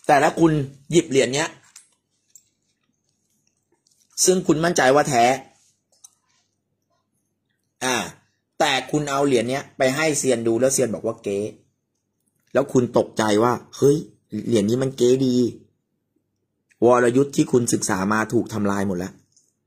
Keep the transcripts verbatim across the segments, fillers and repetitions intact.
แต่ถ้าคุณหยิบเหรียญเนี้ยซึ่งคุณมั่นใจว่าแท้อ่าแต่คุณเอาเหรียญเนี้ยไปให้เซียนดูแล้วเซียนบอกว่าเก๊แล้วคุณตกใจว่าเฮ้ยเหรียญนี้มันเก๊ดีวรยุทธ์ที่คุณศึกษามาถูกทำลายหมดแล้ว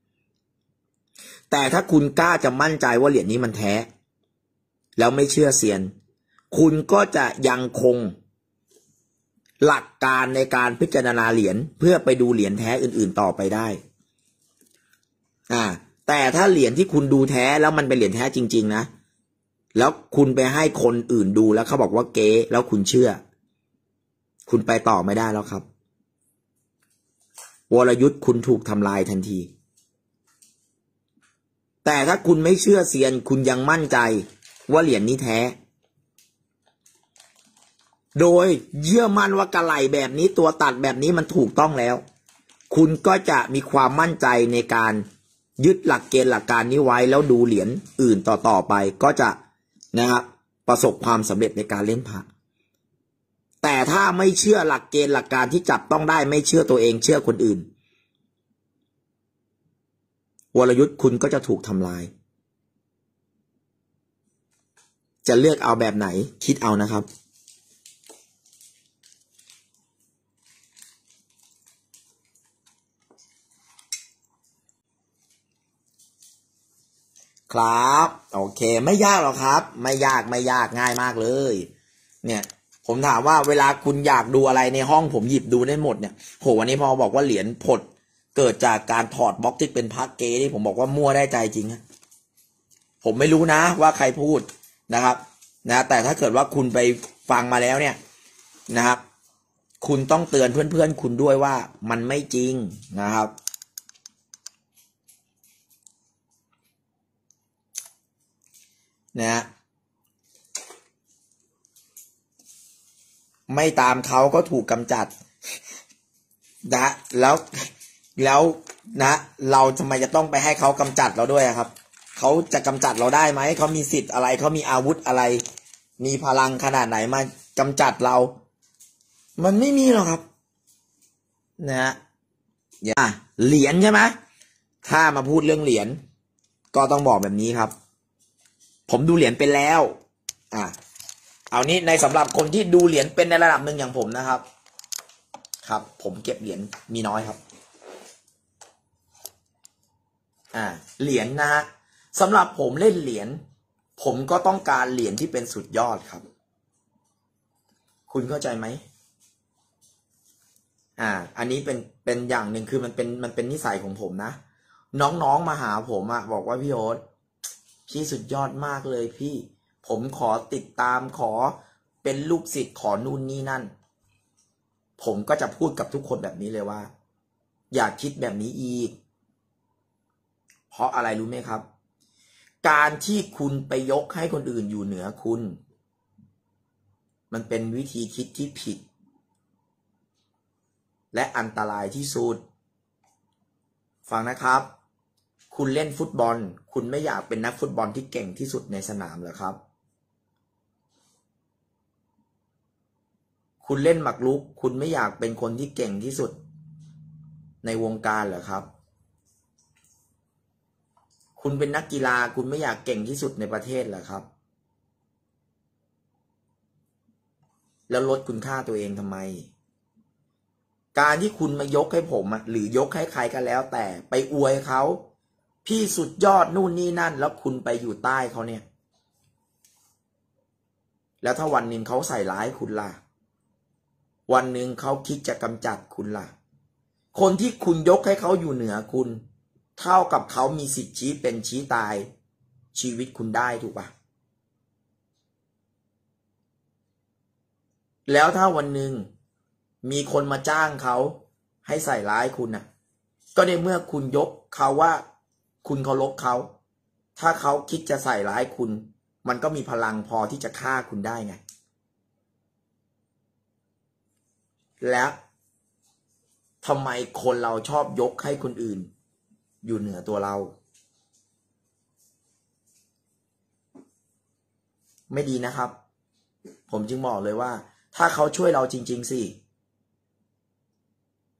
แต่ถ้าคุณกล้าจะมั่นใจว่าเหรียญนี้มันแท้แล้วไม่เชื่อเซียนคุณก็จะยังคงหลักการในการพิจารณาเหรียญเพื่อไปดูเหรียญแท้อื่นๆต่อไปได้อ่าแต่ถ้าเหรียญที่คุณดูแท้แล้วมันเป็นเหรียญแท้จริงๆนะแล้วคุณไปให้คนอื่นดูแล้วเขาบอกว่าเก๊แล้วคุณเชื่อคุณไปต่อไม่ได้แล้วครับวรยุทธ์คุณถูกทำลายทันทีแต่ถ้าคุณไม่เชื่อเซียนคุณยังมั่นใจว่าเหรียญนี้แท้โดยเชื่อมั่นว่ากระไหล่แบบนี้ตัวตัดแบบนี้มันถูกต้องแล้วคุณก็จะมีความมั่นใจในการยึดหลักเกณฑ์หลักการนี้ไว้แล้วดูเหรียญอื่นต่อๆไปก็จะนะครับประสบความสำเร็จในการเล่นพระแต่ถ้าไม่เชื่อหลักเกณฑ์หลักการที่จับต้องได้ไม่เชื่อตัวเองเชื่อคนอื่นวรยุทธ์คุณก็จะถูกทำลายจะเลือกเอาแบบไหนคิดเอานะครับครับโอเคไม่ยากหรอกครับไม่ยากไม่ยากง่ายมากเลยเนี่ยผมถามว่าเวลาคุณอยากดูอะไรในห้องผมหยิบดูได้หมดเนี่ยโหวันนี้พอบอกว่าเหรียญผดเกิดจากการถอดบล็อกที่เป็นพระเก๊นี่ผมบอกว่ามั่วได้ใจจริงนะผมไม่รู้นะว่าใครพูดนะครับนะแต่ถ้าเกิดว่าคุณไปฟังมาแล้วเนี่ยนะครับคุณต้องเตือนเพื่อนๆคุณด้วยว่ามันไม่จริงนะครับนะไม่ตามเขาก็ถูกกำจัดนะแล้วแล้วนะเราทำไมจะต้องไปให้เขากำจัดเราด้วยครับเขาจะกำจัดเราได้ไหมเขามีสิทธิ์อะไรเขามีอาวุธอะไรมีพลังขนาดไหนมากำจัดเรามันไม่มีหรอกครับนะฮะอย่าเหรียญใช่ไหมถ้ามาพูดเรื่องเหรียญก็ต้องบอกแบบนี้ครับผมดูเหรียญเป็นแล้วอ่ะเอานี้ในสำหรับคนที่ดูเหรียญเป็นในระดับหนึ่งอย่างผมนะครับครับผมเก็บเหรียญมีน้อยครับอ่าเหรียญนะฮะสำหรับผมเล่นเหรียญผมก็ต้องการเหรียญที่เป็นสุดยอดครับคุณเข้าใจไหมอ่าอันนี้เป็นเป็นอย่างหนึ่งคือมันเป็นมันเป็นนิสัยของผมนะน้องๆมาหาผมอะบอกว่าพี่โอ๊ตพี่สุดยอดมากเลยพี่ผมขอติดตามขอเป็นลูกศิษย์ขอนู่นนี่นั่นผมก็จะพูดกับทุกคนแบบนี้เลยว่าอย่าคิดแบบนี้อีกเพราะอะไรรู้ไหมครับการที่คุณไปยกให้คนอื่นอยู่เหนือคุณมันเป็นวิธีคิดที่ผิดและอันตรายที่สุดฟังนะครับคุณเล่นฟุตบอลคุณไม่อยากเป็นนักฟุตบอลที่เก่งที่สุดในสนามเหรอครับคุณเล่นหมากรุกคุณไม่อยากเป็นคนที่เก่งที่สุดในวงการเหรอครับคุณเป็นนักกีฬาคุณไม่อยากเก่งที่สุดในประเทศเหรอครับแล้วลดคุณค่าตัวเองทำไมการที่คุณมายกให้ผมหรือยกให้ใครก็แล้วแต่ไปอวยเขาพี่สุดยอดนู่นนี่นั่นแล้วคุณไปอยู่ใต้เขาเนี่ยแล้วถ้าวันหนึ่งเขาใส่ร้ายคุณล่ะวันหนึ่งเขาคิดจะกำจัดคุณล่ะคนที่คุณยกให้เขาอยู่เหนือคุณเท่ากับเขามีสิทธิ์ชี้เป็นชี้ตายชีวิตคุณได้ถูกปะแล้วถ้าวันหนึ่งมีคนมาจ้างเขาให้ใส่ร้ายคุณน่ะก็ในเมื่อคุณยกเขาว่าคุณเคารพเขาถ้าเขาคิดจะใส่ร้ายคุณมันก็มีพลังพอที่จะฆ่าคุณได้ไงแล้วทำไมคนเราชอบยกให้คนอื่นอยู่เหนือตัวเราไม่ดีนะครับผมจึงบอกเลยว่าถ้าเขาช่วยเราจริงๆสิ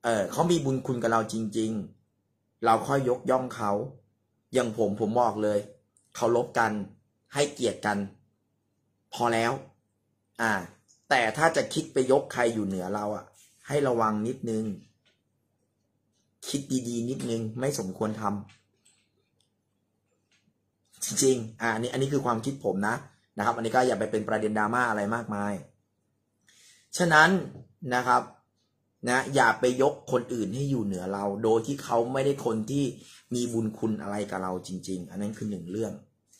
เออเขามีบุญคุณกับเราจริงๆเราค่อยยกย่องเขาอย่างผมผมบอกเลยเคารพกันให้เกียรติกันพอแล้วอ่าแต่ถ้าจะคิดไปยกใครอยู่เหนือเราอ่ะให้ระวังนิดนึงคิดดีๆนิดนึงไม่สมควรทำจริงๆอ่าอันนี้อันนี้คือความคิดผมนะนะครับอันนี้ก็อย่าไปเป็นประเด็นดราม่าอะไรมากมายฉะนั้นนะครับนะอย่าไปยกคนอื่นให้อยู่เหนือเราโดยที่เขาไม่ได้คนที่มีบุญคุณอะไรกับเราจริงๆอันนั้นคือหนึ่งเรื่อง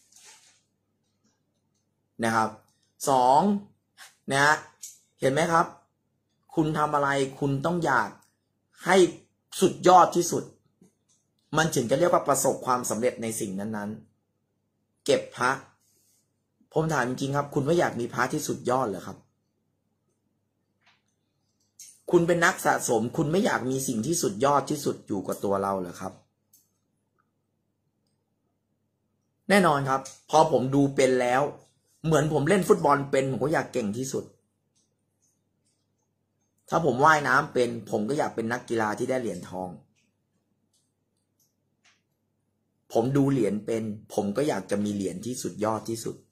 นะครับสองนะเห็นไหมครับคุณทำอะไรคุณต้องอยากให้สุดยอดที่สุดมันถึงจะเรียกว่าประสบความสำเร็จในสิ่งนั้นๆเก็บพระผมถามจริงๆครับคุณไม่อยากมีพระที่สุดยอดเหรอครับคุณเป็นนักสะสมคุณไม่อยากมีสิ่งที่สุดยอดที่สุดอยู่กับตัวเราเหรอครับแน่นอนครับพอผมดูเป็นแล้วเหมือนผมเล่นฟุตบอลเป็นผมก็อยากเก่งที่สุดถ้าผมว่ายน้ำเป็นผมก็อยากเป็นนักกีฬาที่ได้เหรียญทองผมดูเหรียญเป็นผมก็อยากจะมีเหรียญที่สุดยอดที่สุด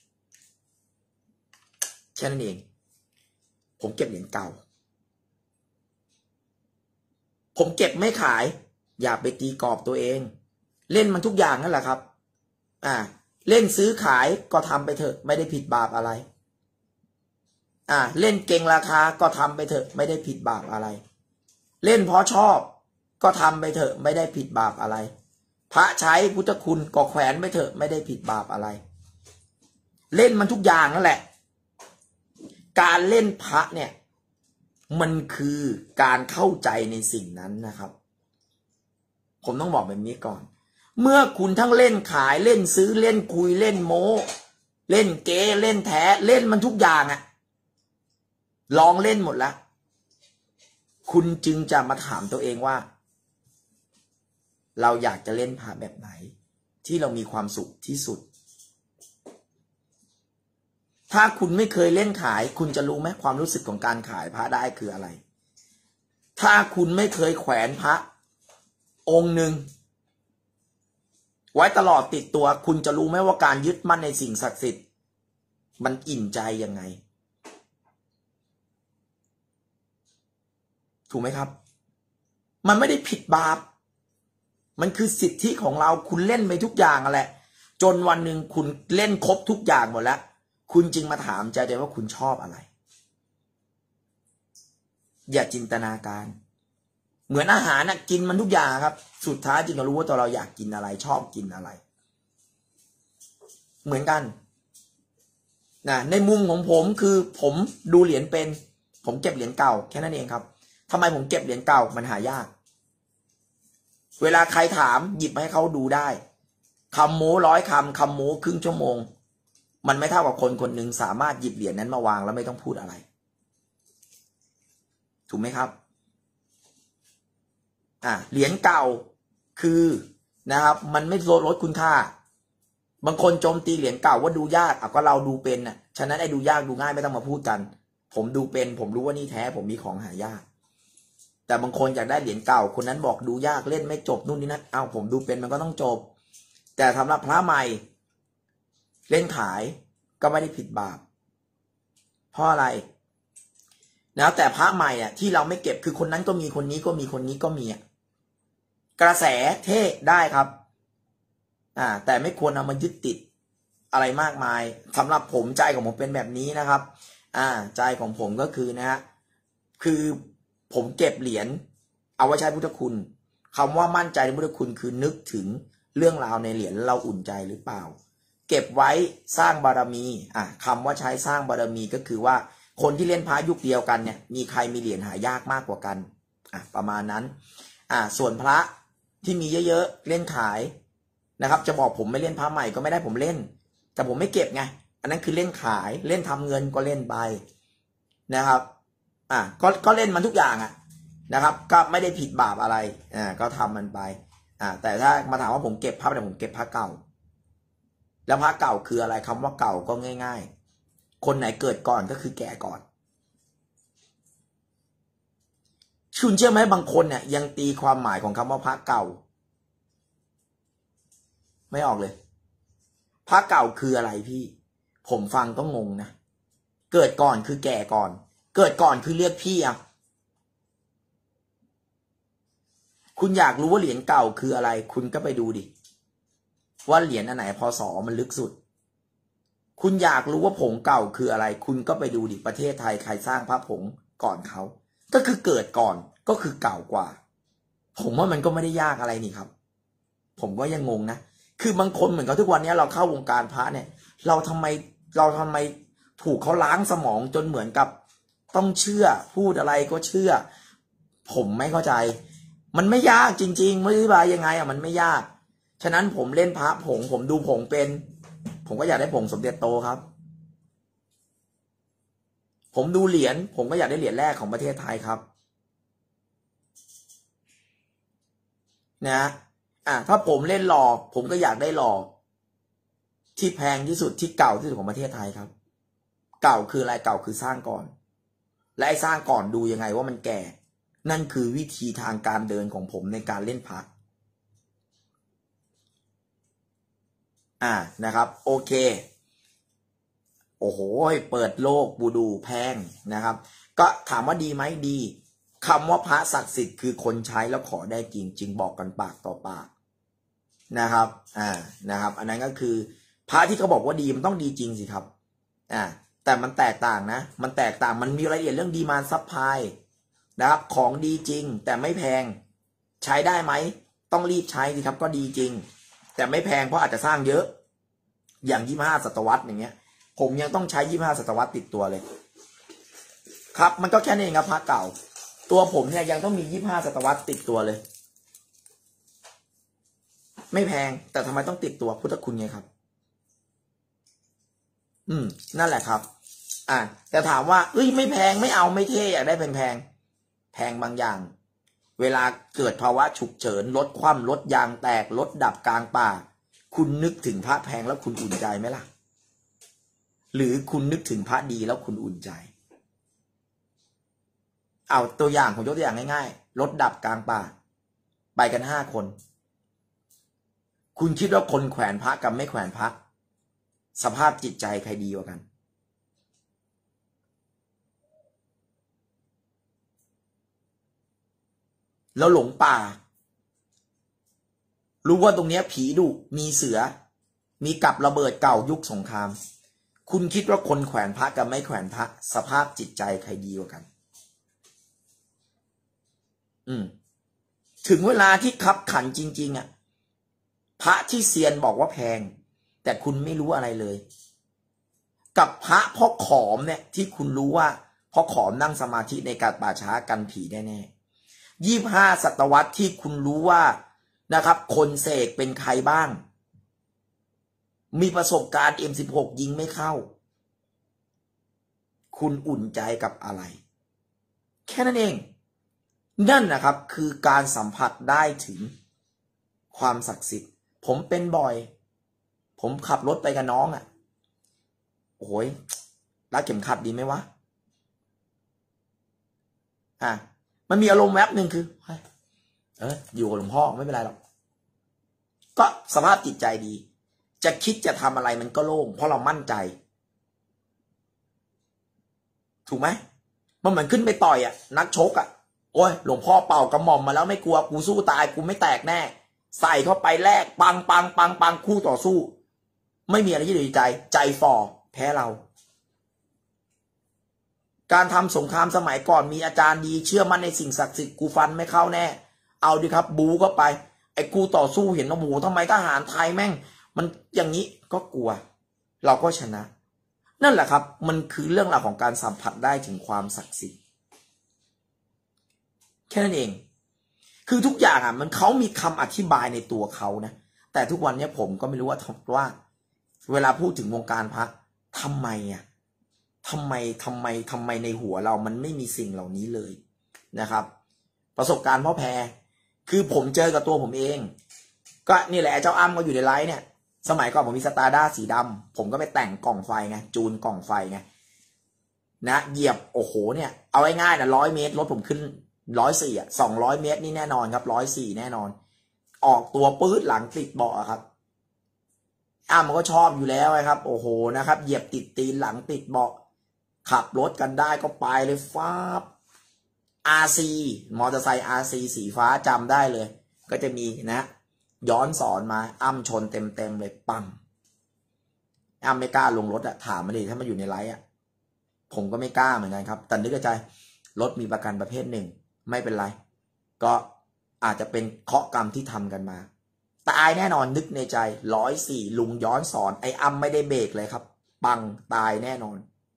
แค่นั้นเองผมเก็บเหรียญเก่าผมเก็บไม่ขายอย่าไปตีกรอบตัวเองเล่นมันทุกอย่างนั่นแหละครับอ่าเล่นซื้อขายก็ทำไปเถอะไม่ได้ผิดบาปอะไรอ่าเล่นเก่งราคาก็ทำไปเถอะไม่ได้ผิดบาปอะไรเล่นเพราะชอบก็ทำไปเถอะไม่ได้ผิดบาปอะไรพระใช้พุทธคุณก็แขวนไปเถอะไม่ได้ผิดบาปอะไรเล่นมันทุกอย่างนั่นแหละการเล่นพระเนี่ยมันคือการเข้าใจในสิ่งนั้นนะครับผมต้องบอกแบบนี้ก่อนเมื่อคุณทั้งเล่นขายเล่นซื้อเล่นคุยเล่นโม้เล่นเก๊เล่นแท้เล่นมันทุกอย่างอะลองเล่นหมดแล้วคุณจึงจะมาถามตัวเองว่าเราอยากจะเล่นพระแบบไหนที่เรามีความสุขที่สุดถ้าคุณไม่เคยเล่นขายคุณจะรู้ไหมความรู้สึกของการขายพระได้คืออะไรถ้าคุณไม่เคยแขวนพระองค์หนึ่งไว้ตลอดติดตัวคุณจะรู้ไหมว่าการยึดมั่นในสิ่งศักดิ์สิทธิ์มันอิ่มใจยังไงถูกไหมครับมันไม่ได้ผิดบาปมันคือสิทธิของเราคุณเล่นไปทุกอย่างแหละจนวันหนึ่งคุณเล่นครบทุกอย่างหมดแล้วคุณจึงมาถามใจตัวว่าคุณชอบอะไรอย่าจินตนาการเหมือนอาหารนะกินมันทุกอย่างครับสุดท้ายจึงจะรู้ว่าตัวเราอยากกินอะไรชอบกินอะไรเหมือนกันนะในมุมของผมคือผมดูเหรียญเป็นผมเก็บเหรียญเก่าแค่นั้นเองครับทำไมผมเก็บเหรียญเก่ามันหายากเวลาใครถามหยิบให้เขาดูได้คำโม้ร้อยคำคำโม้ครึ่งชั่วโมงมันไม่เท่ากับคนคนหนึ่งสามารถหยิบเหรียญนั้นมาวางแล้วไม่ต้องพูดอะไรถูกไหมครับอ่ะเหรียญเก่าคือนะครับมันไม่ลดคุณค่าบางคนโจมตีเหรียญเก่าว่าดูยากอ่ะก็เราดูเป็นน่ะฉะนั้นไอ้ดูยากดูง่ายไม่ต้องมาพูดกันผมดูเป็นผมรู้ว่านี่แท้ผมมีของหายากแต่บางคนอยากได้เหรียญเก่าคนนั้นบอกดูยากเล่นไม่จบนู่นนี่นั่นเอ้าผมดูเป็นมันก็ต้องจบแต่สำหรับพระใหม่เล่นขายก็ไม่ได้ผิดบาปเพราะอะไรนะแต่พระใหม่อ่ะที่เราไม่เก็บคือคนนั้นก็มีคนนี้ก็มีคนนี้ก็มีอ่ะกระแสเท่ได้ครับอ่าแต่ไม่ควรเอามายึดติดอะไรมากมายสำหรับผมใจของผมเป็นแบบนี้นะครับอ่าใจของผมก็คือนะฮะคือผมเก็บเหรียญเอาไว้ใช้พุทธคุณคำว่ามั่นใจในพุทธคุณคือนึกถึงเรื่องราวในเหรียญเราอุ่นใจหรือเปล่าเก็บไว้สร้างบารมีอ่ะคำว่าใช้สร้างบารมีก็คือว่าคนที่เล่นพระยุคเดียวกันเนี่ยมีใครมีเหรียญหายากมากกว่ากันอ่ะประมาณนั้นอ่ะส่วนพระที่มีเยอะๆเล่นขายนะครับจะบอกผมไม่เล่นพระใหม่ก็ไม่ได้ผมเล่นแต่ผมไม่เก็บไงอันนั้นคือเล่นขายเล่นทำเงินก็เล่นไปนะครับอ่ะก็ก็เล่นมันทุกอย่างอ่ะนะครับก็ไม่ได้ผิดบาปอะไรอ่าก็ทำมันไปอ่าแต่ถ้ามาถามว่าผมเก็บพระแต่ผมเก็บพระเก่าแล้วพระเก่าคืออะไรคำว่าเก่าก็ง่ายๆคนไหนเกิดก่อนก็คือแก่ก่อนคุณเชื่อไหมบางคนเนี่ยยังตีความหมายของคำว่าพระเก่าไม่ออกเลยพระเก่าคืออะไรพี่ผมฟังก็งงนะเกิดก่อนคือแก่ก่อนเกิดก่อนคือเรียกพี่อ่ะคุณอยากรู้ว่าเหรียญเก่าคืออะไรคุณก็ไปดูดิว่าเหรียญอันไหนพศมันลึกสุดคุณอยากรู้ว่าผงเก่าคืออะไรคุณก็ไปดูดิประเทศไทยใครสร้างพระผงก่อนเขาก็คือเกิดก่อนก็คือเก่ากว่าผมว่ามันก็ไม่ได้ยากอะไรนี่ครับผมก็ยังงงนะคือบางคนเหมือนกับทุกวันนี้เราเข้าวงการพระเนี่ยเราทำไมเราทำไมถูกเขาล้างสมองจนเหมือนกับต้องเชื่อพูดอะไรก็เชื่อผมไม่เข้าใจมันไม่ยากจริงๆไม่อธิบายยังไงอ่ะมันไม่ยากฉะนั้นผมเล่นพระผงผมดูผงเป็นผมก็อยากได้ผงสมเด็จโตครับผมดูเหรียญผมก็อยากได้เหรียญแรกของประเทศไทยครับนะอ่ะถ้าผมเล่นหล่อผมก็อยากได้หล่อที่แพงที่สุดที่เก่าที่สุดของประเทศไทยครับเก่าคืออะไรเก่าคือสร้างก่อนและไอ้สร้างก่อนดูยังไงว่ามันแก่นั่นคือวิธีทางการเดินของผมในการเล่นพระอ่านะครับโอเคโอ้โหเปิดโลกบูดูแพงนะครับก็ถามว่าดีไหมดีคำว่าพระศักดิ์สิทธิ์คือคนใช้แล้วขอได้จริงจริงบอกกันปากต่อปากนะครับอ่านะครับอันนั้นก็คือพระที่เขาบอกว่าดีมันต้องดีจริงสิครับอ่าแต่มันแตกต่างนะมันแตกต่างมันมีรายละเอียดเรื่องดีมานด์ซัพพลายนะครับของดีจริงแต่ไม่แพงใช้ได้ไหมต้องรีบใช้สิครับก็ดีจริงแต่ไม่แพงเพราะอาจจะสร้างเยอะอย่างยี่สิบห้าศตวรรษอย่างเงี้ยผมยังต้องใช้ยี่สิบห้าศตวรรษติดตัวเลยครับมันก็แค่นี้เองครับพระเก่าตัวผมเนี่ยยังต้องมียี่สิบห้าศตวรรษติดตัวเลยไม่แพงแต่ทำไมต้องติดตัวพุทธคุณไงครับอืมนั่นแหละครับอ่าแต่ถามว่าเอ้ยไม่แพงไม่เอาไม่เท่อยากได้แพงแพงแพงบางอย่างเวลาเกิดภาวะฉุกเฉินรถคว่ำรถยางแตกรถดับกลางป่าคุณนึกถึงพระแพงแล้วคุณอุ่นใจไหมล่ะหรือคุณนึกถึงพระดีแล้วคุณอุ่นใจเอาตัวอย่างผมยกตัวอย่างง่ายๆรถดับกลางป่าไปกันห้าคนคุณคิดว่าคนแขวนพระกับไม่แขวนพระสภาพจิตใจใครดีกว่ากันแล้วหลงป่ารู้ว่าตรงนี้ผีดุมีเสือมีกับระเบิดเก่ายุคสงครามคุณคิดว่าคนแขวนพระกับไม่แขวนพระสภาพจิตใจใครดีกว่ากันอืมถึงเวลาที่คับขันจริงๆอ่ะพระที่เซียนบอกว่าแพงแต่คุณไม่รู้อะไรเลยกับพระพ่อขอมเนี่ยที่คุณรู้ว่าพ่อขอมนั่งสมาธิในการป่าช้ากันผีแน่ๆยี่สิบห้าศตวรรษที่คุณรู้ว่านะครับคนเสกเป็นใครบ้างมีประสบการณ์ เอ็ม สิบหก ยิงไม่เข้าคุณอุ่นใจกับอะไรแค่นั้นเองนั่นนะครับคือการสัมผัสได้ถึงความศักดิ์สิทธิ์ผมเป็นบ่อยผมขับรถไปกับน้องอ่ะโอ้ยรัดเข็มขัดดีไหมวะอ่ะมันมีอารมณ์แวบหนึ่งคือเอออยู่กับหลวงพ่อไม่เป็นไรหรอกก็สภาพจิตใจดีจะคิดจะทำอะไรมันก็โล่งเพราะเรามั่นใจถูกไหมมันเหมือนขึ้นไปต่อยอ่ะนักชกอ่ะโอ้ยหลวงพ่อเป่ากระหม่อมมาแล้วไม่กลัวกูสู้ตายกูไม่แตกแน่ใส่เข้าไปแลกปังปังปังปังคู่ต่อสู้ไม่มีอะไรที่ดีใจใจฝ่อแพ้เราการทำสงครามสมัยก่อนมีอาจารย์ดีเชื่อมั่นในสิ่งศักดิ์สิทธิ์กูฟันไม่เข้าแน่เอาดิครับบูเข้าไปไอ้กูต่อสู้เห็นว่าโหทำไมทหารไทยแม่งมันอย่างนี้ก็กลัวเราก็ชนะนั่นแหละครับมันคือเรื่องราวของการสัมผัสได้ถึงความศักดิ์สิทธิ์แค่นั้นเองคือทุกอย่างอ่ะมันเขามีคำอธิบายในตัวเขานะแต่ทุกวันนี้ผมก็ไม่รู้ว่าว่าเวลาพูดถึงวงการพระทำไมอ่ะทำไมทำไมทำไมในหัวเรามันไม่มีสิ่งเหล่านี้เลยนะครับประสบการณ์พ่อแพรคือผมเจอกับตัวผมเองก็นี่แหละเจ้าอ้ำก็อยู่ในไลฟ์เนี่ยสมัยก่อนผมมีสตาร์ด้าสีดำผมก็ไปแต่งกล่องไฟไงจูนกล่องไฟไงนะเหยียบโอ้โหเนี่ยเอาง่ายๆนะร้อยเมตรรถผมขึ้นร้อยสี่อ่ะสองร้อยเมตรนี่แน่นอนครับร้อยสี่แน่นอนออกตัวปื๊ดหลังติดเบาะครับอ้ามันก็ชอบอยู่แล้วครับโอ้โหนะครับเหยียบติดตีนหลังติดเบาะขับรถกันได้ก็ไปเลยฟ้า อาร์ ซี มอเตอร์ไซค์ อาร์ ซี สีฟ้าจำได้เลยก็จะมีนะย้อนสอนมาอ้ำชนเต็มเต็มเลยปังอ้ำไม่กล้าลงรถอะถามมาดิถ้ามาอยู่ในไลฟ์อะผมก็ไม่กล้าเหมือนกันครับแต่นึกในใจรถมีประกันประเภทหนึ่งไม่เป็นไรก็อาจจะเป็นเคราะห์กรรมที่ทำกันมาตายแน่นอนนึกในใจร้อยสี่ลุงย้อนสอนไอ้อ้ำไม่ได้เบรกเลยครับปังตายแน่นอน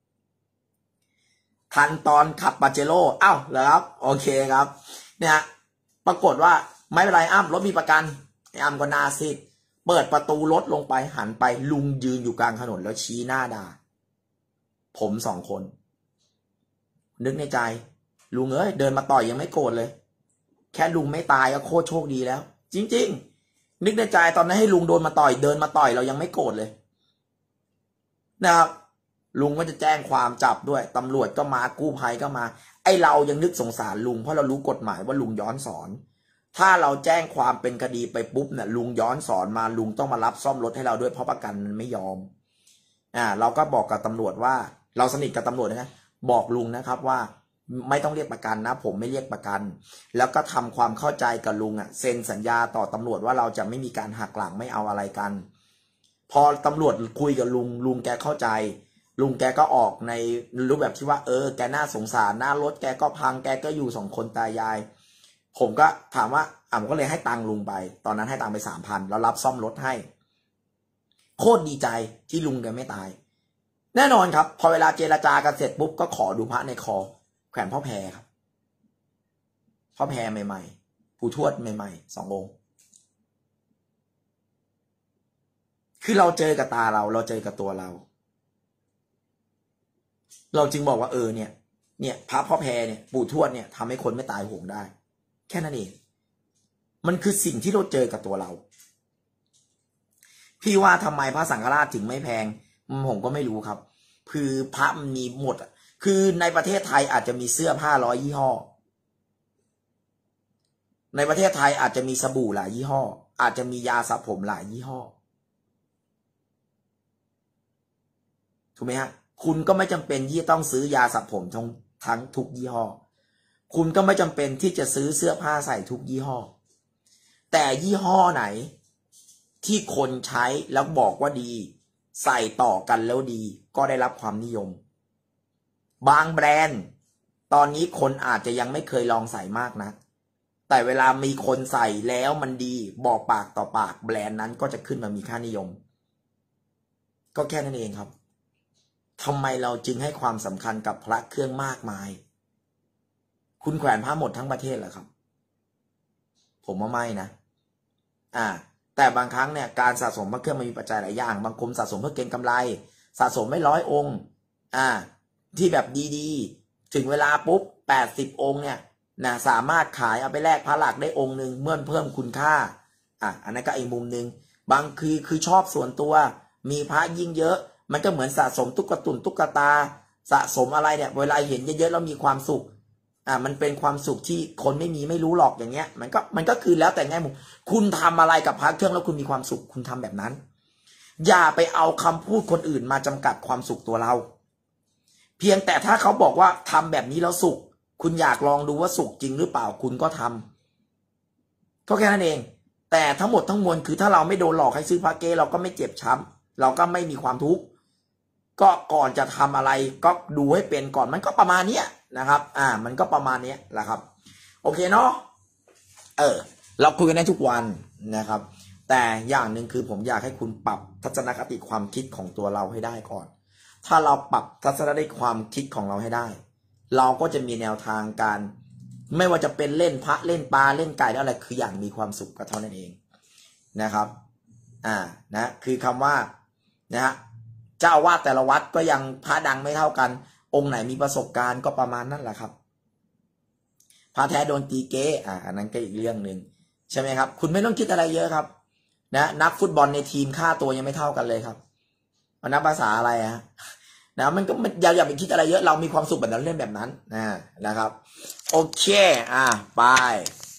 ทันตอนขับปาเจโร่อ้าวเหรอครับโอเคครับเนี่ยปรากฏว่าไม่เป็นไรอ้ำรถมีประกันไอ้อ้ำก็นาซิดเปิดประตูรถลงไปหันไปลุงยืนอยู่กลางถนนแล้วชี้หน้าด่าผมสองคนนึกในใจลุงเอ้ยเดินมาต่อยยังไม่โกรธเลยแค่ลุงไม่ตายก็โคตรโชคดีแล้วจริงๆนึกในใจตอนนั้นให้ลุงโดนมาต่อยเดินมาต่อยเรายังไม่โกรธเลยนะครับลุงก็จะแจ้งความจับด้วยตำรวจก็มากู้ภัยก็มาไอเรายังนึกสงสารลุงเพราะเรารู้กฎหมายว่าลุงย้อนสอนถ้าเราแจ้งความเป็นคดีไปปุ๊บเนี่ยลุงย้อนสอนมาลุงต้องมารับซ่อมรถให้เราด้วยเพราะประกันมันไม่ยอมอ่าเราก็บอกกับตำรวจว่าเราสนิทกับตำรวจนะบอกลุงนะครับว่าไม่ต้องเรียกประกันนะผมไม่เรียกประกันแล้วก็ทำความเข้าใจกับลุงอ่ะเซ็นสัญญาต่อตำรวจว่าเราจะไม่มีการหักหลังไม่เอาอะไรกันพอตำรวจคุยกับลุงลุงแกเข้าใจลุงแกก็ออกในรูปแบบที่ว่าเออแกน่าสงสารหน้ารถแกก็พังแกก็อยู่สองคนตายายผมก็ถามว่าอ่ะผมก็เลยให้ตังค์ลุงไปตอนนั้นให้ตังค์ไปสามพันแล้วรับซ่อมรถให้โคตรดีใจที่ลุงแกไม่ตายแน่นอนครับพอเวลาเจรจากันเสร็จปุ๊บก็ขอดูพระในคอแขวนพ่อแพรครับพ่อแพรใหม่ๆปู่ทวดใหม่ๆสององค์คือเราเจอกับตาเราเราเจอกับตัวเราเราจึงบอกว่าเออเนี่ยเนี่ยพระพ่อแพรเนี่ยปู่ทวดเนี่ยทำให้คนไม่ตายโหงได้แค่นั้นเองมันคือสิ่งที่เราเจอกับตัวเราพี่ว่าทำไมพระสังฆราชถึงไม่แพงผมก็ไม่รู้ครับคือพระมันมีหมดคือในประเทศไทยอาจจะมีเสื้อผ้าร้อยยี่ห้อในประเทศไทยอาจจะมีสบู่หลายยี่ห้ออาจจะมียาสระผมหลายยี่ห้อถูกไหมฮะคุณก็ไม่จำเป็นที่จะต้องซื้อยาสระผมทั้งทั้งทุกยี่ห้อคุณก็ไม่จำเป็นที่จะซื้อเสื้อผ้าใส่ทุกยี่ห้อแต่ยี่ห้อไหนที่คนใช้แล้วบอกว่าดีใส่ต่อกันแล้วดีก็ได้รับความนิยมบางแบรนด์ตอนนี้คนอาจจะยังไม่เคยลองใส่มากนะแต่เวลามีคนใส่แล้วมันดีบอกปากต่อปากแบรนด์นั้นก็จะขึ้นมามีค่านิยมก็แค่นั้นเองครับทำไมเราจึงให้ความสำคัญกับพระเครื่องมากมายคุณแขวนพระหมดทั้งประเทศเหรอครับผมว่าไม่นะอ่าแต่บางครั้งเนี่ยการสะสมพระเครื่องมันมีปัจจัยหลายอย่างบางคนสะสมเพื่อเก็งกำไรสะสมไม่ร้อยองค์อ่าที่แบบดีๆถึงเวลาปุ๊บแปดสิบองค์เนี่ยนะสามารถขายเอาไปแลกพระหลักได้องค์หนึ่งเมื่อเพิ่มคุณค่าอ่ะอันนั้นก็อีกมุมหนึ่งบางคือคือชอบส่วนตัวมีพระยิ่งเยอะมันก็เหมือนสะสมตุ๊กตุนตุ๊กตาสะสมอะไรเนี่ยเวลาเห็นเยอะๆแล้วมีความสุขอ่ามันเป็นความสุขที่คนไม่มีไม่รู้หรอกอย่างเงี้ยมันก็มันก็คือแล้วแต่แง่มุมคุณทำอะไรกับพระเครื่องแล้วคุณมีความสุขคุณทำแบบนั้นอย่าไปเอาคำพูดคนอื่นมาจำกัดความสุขตัวเราเพียงแต่ถ้าเขาบอกว่าทำแบบนี้แล้วสุขคุณอยากลองดูว่าสุขจริงหรือเปล่าคุณก็ทำก็แค่นั้นเองแต่ทั้งหมดทั้งมวลคือถ้าเราไม่โดนหลอกให้ซื้อพระเก๊เราก็ไม่เจ็บช้ำเราก็ไม่มีความทุกข์ก็ก่อนจะทำอะไรก็ดูให้เป็นก่อนมันก็ประมาณนี้นะครับอ่ามันก็ประมาณนี้แหละครับโอเคเนาะเออเราคุยกันได้ทุกวันนะครับแต่อย่างหนึ่งคือผมอยากให้คุณปรับทัศนคติความคิดของตัวเราให้ได้ก่อนถ้าเราปรับทัศนคติความคิดของเราให้ได้เราก็จะมีแนวทางการไม่ว่าจะเป็นเล่นพระเล่นปลาเล่นไก่อะไรคืออย่างมีความสุขก็เท่านั้นเองนะครับอ่านะคือคำว่านะฮะเจ้าอาวาสแต่ละวัดก็ยังพระดังไม่เท่ากันองค์ไหนมีประสบการณ์ก็ประมาณนั้นแหละครับพระแท้โดนตีเก๊อ่าอันนั้นก็อีกเรื่องหนึ่งใช่ไหมครับคุณไม่ต้องคิดอะไรเยอะครับนะนักฟุตบอลในทีมค่าตัวยังไม่เท่ากันเลยครับมันนับภาษาอะไรฮะนะมันก็อย่าอย่าไปคิดอะไรเยอะเรามีความสุขแบบนั้นเล่นแบบนั้นนะนะครับโอเคอ่ะไป